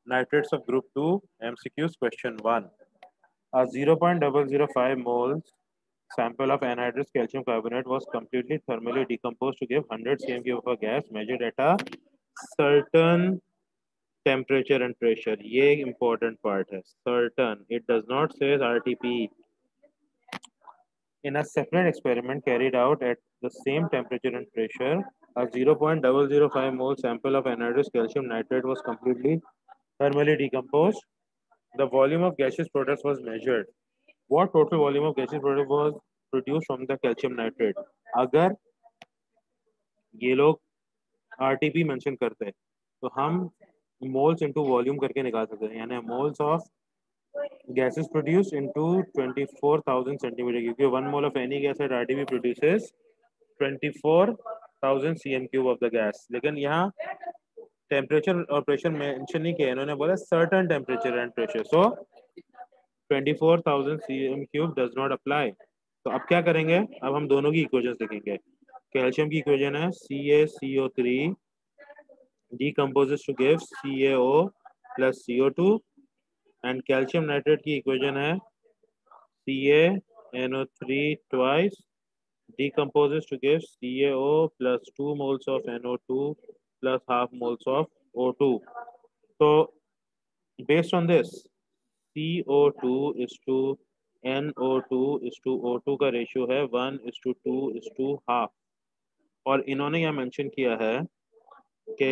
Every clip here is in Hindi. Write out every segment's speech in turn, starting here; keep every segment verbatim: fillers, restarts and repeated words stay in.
Nitrates of group two, M C Qs, question one. A zero point zero zero five moles sample of anhydrous calcium carbonate was completely thermally decomposed to give one hundred centimeters cube of a gas measured at a certain temperature and pressure. ये important part है. Certain. It does not say R T P. In a separate experiment carried out at the same temperature and pressure, a zero point zero zero five mole sample of anhydrous calcium nitrate was completely thermally decomposed. The volume of gaseous products was measured. What total volume of gaseous product was produced from the calcium nitrate? अगर ये लोग आरटीपी मेंशन करते हैं तो हम मोल्स इनटू वॉल्यूम करके निकाल सकते हैं यानी moles of gases produced into twenty-four thousand centimeter cube. One mole of any gas at R T P produces twenty-four thousand cm cube of the gas. लेकिन यहाँ टेम्परेचर और प्रेशर मेंशन नहीं किया इन्होंने बोला certain temperature and pressure so twenty-four thousand cm cube does not apply. तो अब क्या करेंगे अब हम दोनों की इक्वेशंस लिखेंगे कैल्शियम की इक्वेशन है C a C O three decomposes to give C a O plus C O two and calcium nitrate की इक्वेशन है C a N O three twice decomposes to give C a O plus two moles of N O two plus half moles of O two. So based on this C O two is to N O two is to O two का रेशियो है one is to two is to half और इन्होंने यहाँ मेंशन किया है कि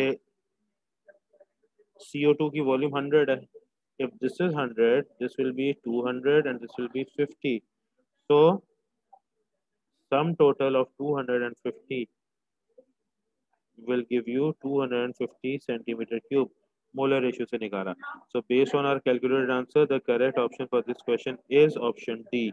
C O two की वॉल्यूम one hundred है. If this is one hundred, this will be two hundred and this will be fifty. So sum total of two hundred fifty will give you two hundred fifty centimeter cube. Molar ratio से निकाला. So based on our calculated answer, the correct option for this question is option D.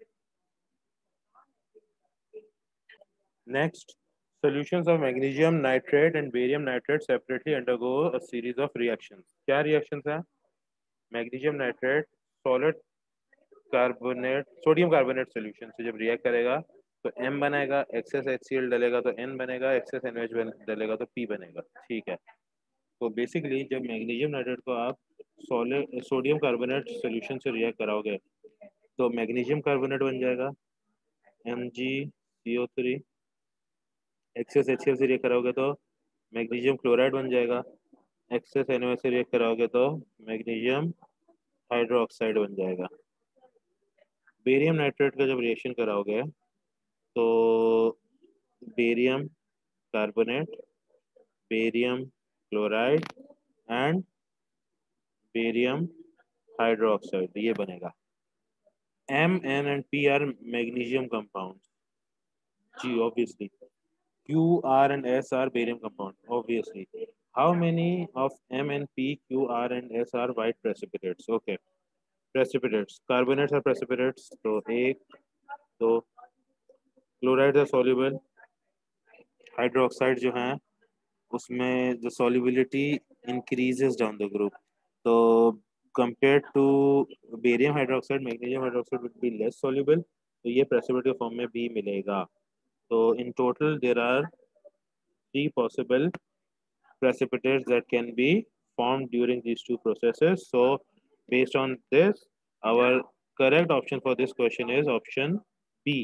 Next, solutions of magnesium nitrate and barium nitrate separately undergo a series of reactions. क्या reactions हैं? Magnesium nitrate solid carbonate sodium carbonate solution से जब react करेगा तो M बनेगा, excess HCl डलेगा तो N बनेगा, excess NaOH डलेगा तो P बनेगा. ठीक है. तो बेसिकली जब मैग्नीशियम नाइट्रेट को आप सॉलिड सोडियम कार्बोनेट सॉल्यूशन से रिएक्ट कराओगे तो मैग्नीशियम कार्बोनेट बन जाएगा M G C O three excess H C L से रिएक्ट कराओगे तो मैग्नीशियम क्लोराइड बन जाएगा एक्सेस एन ओ एच से रिएक्ट कराओगे तो मैग्नीशियम हाइड्रोक्साइड बन जाएगा. बेरियम नाइट्रेट का जब रिएक्शन कराओगे तो barium carbonate barium chloride and barium hydroxide ये बनेगा. M, N and P are magnesium compounds. G obviously. Q, R and S are barium compounds. Obviously. How many of M and P, Q, R and S are white precipitates? Okay. Precipitates. Carbonates are precipitates. So एक दो chlorides are soluble. Hydroxide जो हैं उसमें the solubility increases down the group. So compared to barium hydroxide, magnesium hydroxide would be less soluble. तो ये precipitate form में भी मिलेगा. So in total there are three possible precipitates that can be formed during these two processes. So based on this, our correct option for this question is option B.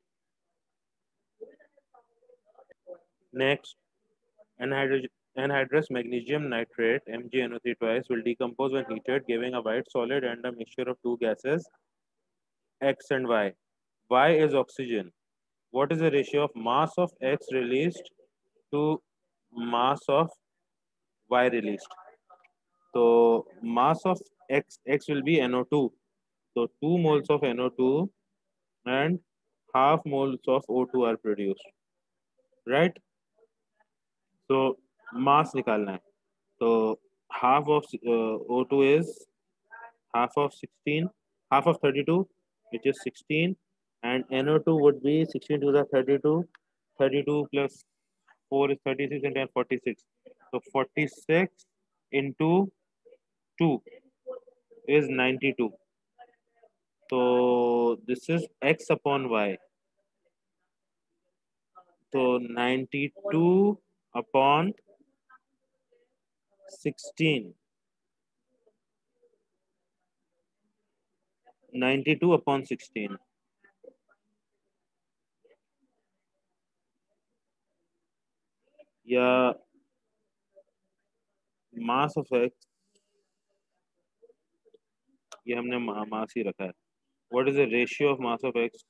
Next, anhydrous, anhydrous magnesium nitrate M g N O three twice will decompose when heated, giving a white solid and a mixture of two gases X and Y. Y is oxygen. What is the ratio of mass of X released to mass of Y released? So mass of X X will be N O two. So two moles of N O two and half moles of O two are produced, right? So mass निकालना है. So half of uh, O two is half of sixteen, half of thirty-two, which is sixteen, and N O two would be sixteen to the thirty-two. thirty-two plus four is thirty-six and ten forty-six. So forty-six into two is ninety-two. So this is X upon Y. So ninety-two upon sixteen ninety two upon sixteen, या मास ऑफ एक्स, ये हमने मास ही रखा है। What is the ratio of mass of X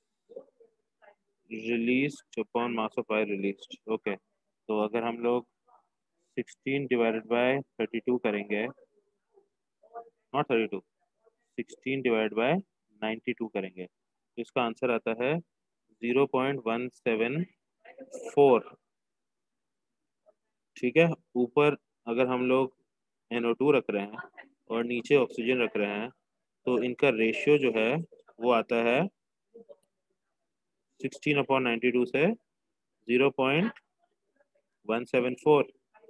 released upon mass of Y released? Okay, तो अगर हम लोग sixteen divided by thirty two करेंगे, not thirty two, sixteen divide by ninety two करेंगे, तो इसका आंसर आता है zero point one seven four. ठीक है, ऊपर अगर हम लोग एन ओ टू रख रहे हैं और नीचे ऑक्सीजन रख रहे हैं, तो इनका रेशियो जो है वो आता है सिक्सटीन अपॉन नाइन्टी टू से zero point one seven four.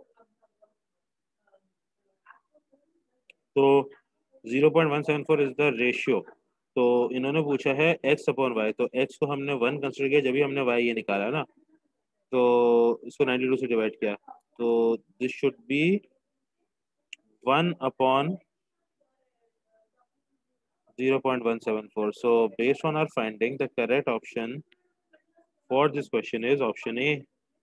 तो zero point one seven four is the ratio. तो इन्होंने पूछा है एक्स अपॉन वाई, तो एक्स को हमने वन कंसिडर किया जब भी हमने वाई ये निकाला ना, तो इसको नाइन्टी टू से डिवाइड किया, तो this should be one upon zero point one seven four. So based on our finding, the correct option for this question is option A.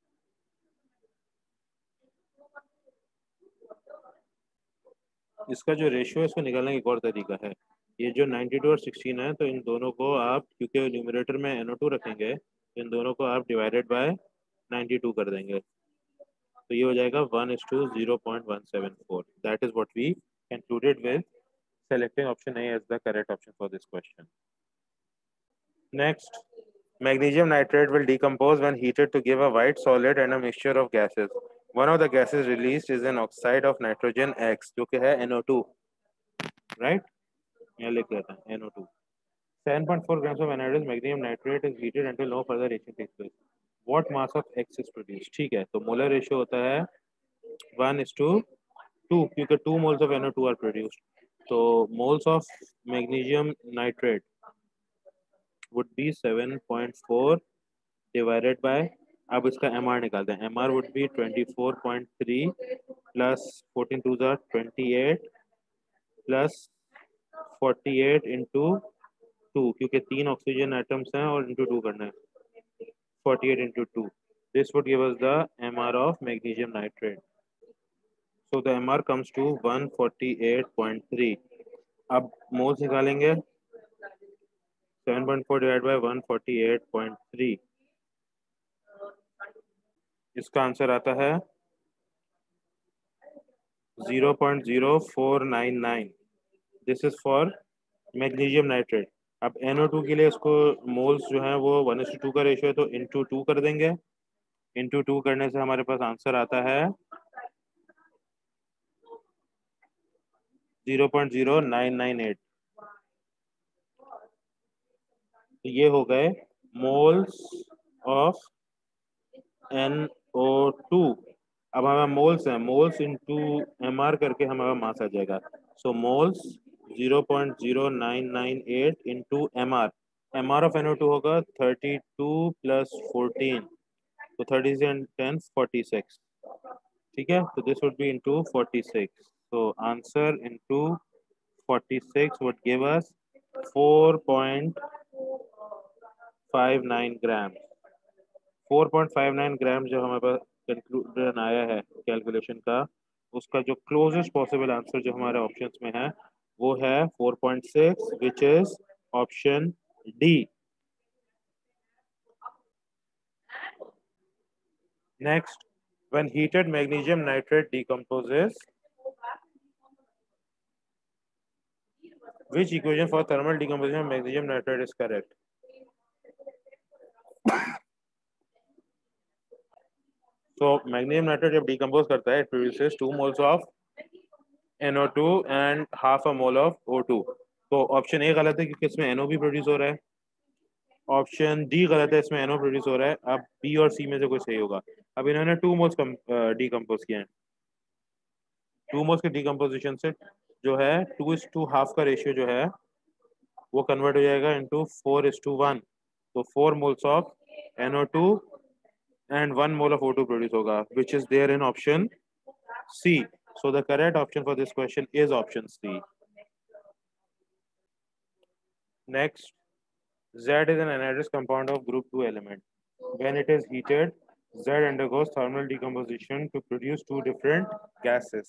इसका जो रेशियो है इसको निकालने का एक और तरीका है। ये जो नाइन्टी टू और सिक्सटीन है, तो इन दोनों को आप, क्योंकि न्यूमरेटर में एन ओ टू रखेंगे, तो इन दोनों को आप डिवाइडेड बाय नाइन्टी टू कर देंगे, तो ये हो जाएगा one is to zero point one seven four. That is what we concluded with selecting option A as the correct option for this question. Next, magnesium nitrate will decompose when heated to give a white solid and a mixture of gases. One of the gases released is an oxide of nitrogen X, जो कि है N O two, right? यहाँ लिख लेते हैं N O two. seven point four grams of anhydrous magnesium nitrate is heated until no further reaction takes place. What mass of X is produced? ठीक है, तो मोलर रेशियो होता है वन is to टू, क्योंकि two moles of N O two are produced. तो moles of magnesium nitrate would be seven point four divided by, अब इसका M R निकालते हैं, M R would be twenty-four point three plus fourteen twos are twenty-eight plus forty-eight into two, क्योंकि तीन ऑक्सीजन एटम्स हैं और into टू करना है, forty-eight into two. This would give us the M R of magnesium nitrate. So the M R comes to one forty-eight point three. अब मोल्स निकालेंगे, seven point four divided by one forty-eight point three. इसका आंसर आता है zero point zero four nine nine. This is for magnesium nitrate. अब N O टू के लिए इसको मोल्स जो है वो वन इस टू का रेशियो है, तो इंटू टू कर देंगे. इंटू टू करने से हमारे पास आंसर आता है zero point zero nine nine eight. तो ये हो गए moles of N O two. अब हमारा मोल्स है, मोल्स इंटू एम आर करके हमारा मास आ जाएगा. So moles zero point zero nine nine eight into M R. M R of N O two होगा थर्टी टू प्लस फोर्टीन, तो thirty and ten forty six. ठीक है, तो this would be into forty six. So answer into forty six would give us four point five nine gram. Four point five nine gram जो हमारे पास कंक्लूजन आया है कैलकुलेशन का, उसका जो क्लोजेस्ट पॉसिबल आंसर जो हमारे ऑप्शंस में है वो है four point six, which is option D. Next, when heated magnesium nitrate decomposes, which equation for thermal decomposition of magnesium nitrate is correct? So magnesium nitrate जब decompose करता है, it produces two moles of N O two and half a mole of O two. तो ऑप्शन ए गलत है क्योंकि इसमें N O भी प्रोड्यूस हो रहा है. ऑप्शन डी गलत है, इसमें N O प्रोड्यूस हो रहा है. अब बी और सी में से कोई सही होगा. अब इन्होंने टू मोल्स डिकम्पोज किए हैं. टू मोल्स के डिकम्पोजिशन से जो है टू इज टू हाफ का रेशियो जो है वो कन्वर्ट हो जाएगा into four is to one. तो four moles of N O two and one mole of O two produce होगा, which is there in option C. So the correct option for this question is option C. Next, Z is an anhydrous compound of group two element. When it is heated, Z undergoes thermal decomposition to produce two different gases.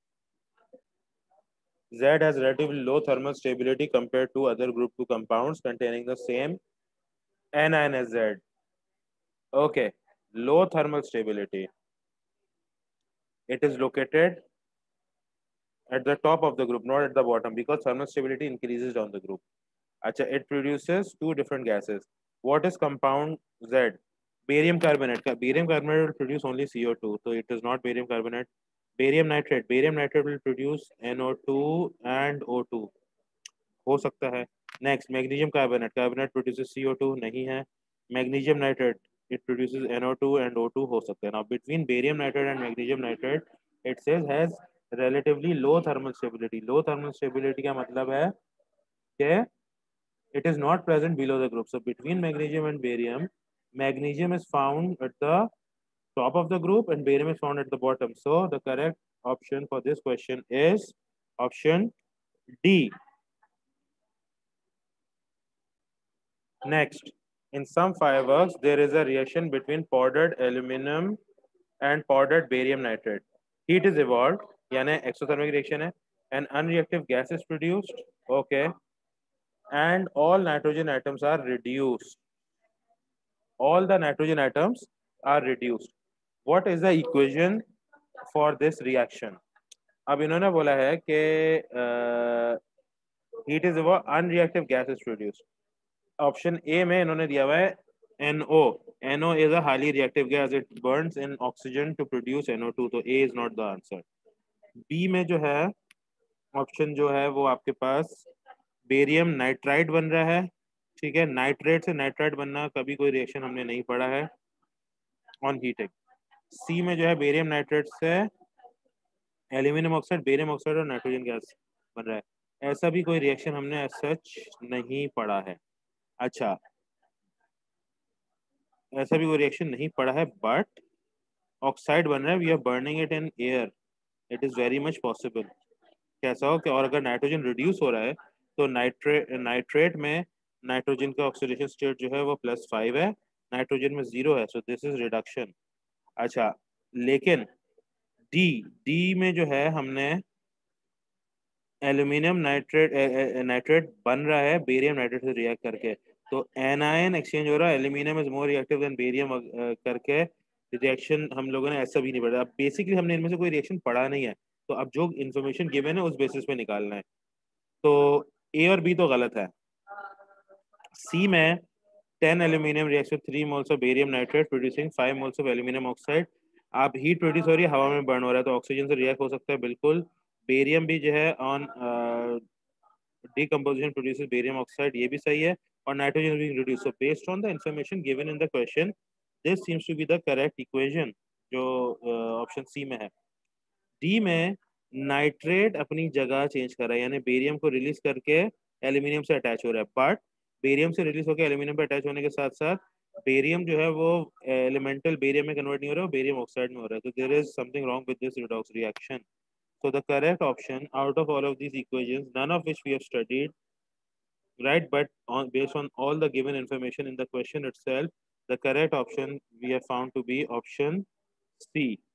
Z has relatively low thermal stability compared to other group two compounds containing the same anion as Z. Okay, low thermal stability. It is located at the top of the group, not at the bottom, because thermal stability increases down the group. Acha, it produces two different gases. What is compound Z? Barium carbonate. Barium carbonate will produce only C O two, so it is not barium carbonate. Barium nitrate. Barium nitrate will produce N O two and O two. हो सकता है. Next, magnesium carbonate. Carbonate produces C O two, नहीं है. Magnesium nitrate. It produces N O two and O two हो सकते हैं. Now, between barium nitrate and magnesium nitrate, it says has relatively low thermal stability. Low thermal stability का मतलब है कि it is not present below the group. So between magnesium and barium, magnesium is found at the top of the group and barium is found at the bottom. So the correct option for this question is option D. Next, in some fireworks, there is a reaction between powdered aluminum and powdered barium nitrate. Heat is evolved, यानी exothermic reaction है, and unreactive gas is produced. Okay, and all nitrogen atoms are reduced. All the nitrogen atoms are reduced. What is the equation for this reaction? अब इन्होंने बोला है कि heat is evolved, unreactive gas is produced. Option A में इन्होंने दिया हुआ है N O. N O is a highly reactive gas. It burns in oxygen to produce N O two. तो A is not the answer. B में जो है ऑप्शन जो है वो आपके पास बेरियम नाइट्राइड बन रहा है. ठीक है, नाइट्रेट से नाइट्राइड बनना कभी कोई रिएक्शन हमने नहीं पढ़ा है ऑन हीटिंग. सी में जो है बेरियम नाइट्रेट से एल्यूमिनियम ऑक्साइड, बेरियम ऑक्साइड और नाइट्रोजन गैस बन रहा है. ऐसा भी कोई रिएक्शन हमने सच नहीं पढ़ा है. अच्छा, ऐसा भी कोई रिएक्शन नहीं पड़ा है, बट ऑक्साइड बन रहा है. We are burning it in air. It is very much possible. कैसा हो कि और अगर नाइट्रोजन रिड्यूस हो रहा है तो नाइट्रेट नाइट्रेट में नाइट्रोजन का ऑक्सीडेशन स्टेट जो है वो प्लस फाइव है, नाइट्रोजन में जीरो है. So this is reduction. अच्छा, लेकिन डी डी में जो है हमने एल्यूमिनियम नाइट्रेट नाइट्रेट बन रहा है बेरियम नाइट्रेट से रिएक्ट करके. तो एनायन एक्सचेंज हो रहा है. Aluminium is more reactive than barium करके रिएक्शन हम लोगों ने ऐसा भी नहीं पढ़ा. अब बेसिकली हमने इनमें से कोई रिएक्शन पढ़ा नहीं है, तो अब जो इन्फॉर्मेशन गिवन है उस बेसिस पे निकालना है. तो ए और बी तो गलत है. सी में ten aluminium reaction three moles of barium nitrate producing five moles of aluminium oxide. आप हीट प्रोड्यूस हो रही है, हवा में बर्न हो रहा है, तो ऑक्सीजन से रिएक्ट हो सकता है बिल्कुल. बेरियम भी जो है on decomposition produces barium oxide, ये भी सही है. और nitrogen being reduced. So based on the information given in the question, this seems to be the correct equation जो ऑप्शन सी में है. डी में नाइट्रेट अपनी जगह चेंज कर रहा है, यानी बेरियम को रिलीज करके एल्यूमिनियम से अटैच हो रहा है. बट बेरियम से रिलीज होकर एल्यूमिनियम पे अटैच होने के साथ साथ बेरियम जो है वो एलिमेंटल बेरियम में कन्वर्ट नहीं हो रहा है, बेरियम ऑक्साइड में हो रहा है. तो there is something wrong with this redox reaction. So the correct option out of all of these equations, none of which we have studied, right? But on based on all the given information in the question itself, the correct option we have found to be option C.